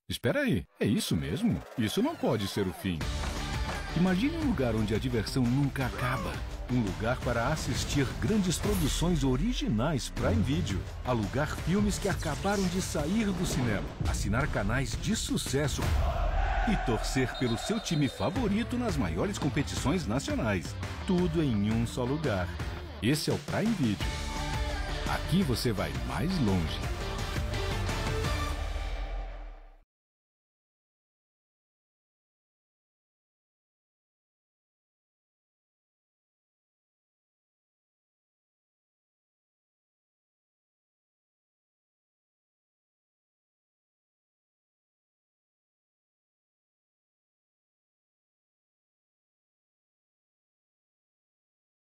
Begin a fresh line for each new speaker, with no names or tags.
Espera aí, é isso mesmo? Isso não pode ser o fim. Imagine um lugar onde a diversão nunca acaba. Um lugar para assistir grandes produções originais Prime Video, alugar filmes que acabaram de sair do cinema, assinar canais de sucesso e torcer pelo seu time favorito nas maiores competições nacionais. Tudo em um só lugar. Esse é o Prime Video. Aqui você vai mais longe.